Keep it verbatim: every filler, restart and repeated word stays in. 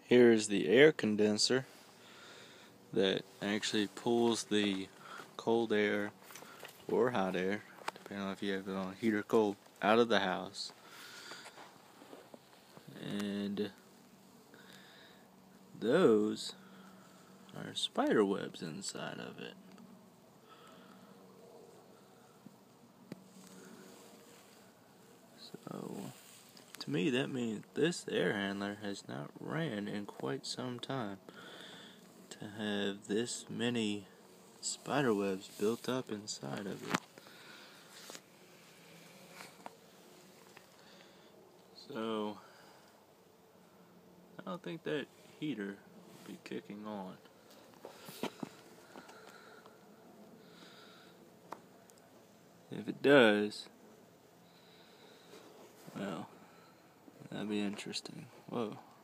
Here is the air condenser that actually pulls the cold air or hot air, depending on if you have it on heat or cold, out of the house. And those are spider webs inside of it. So, to me, that means this air handler has not ran in quite some time to have this many spider webs built up inside of it. So, I don't think that heater will be kicking on. If it does, well, that'd be interesting. Whoa.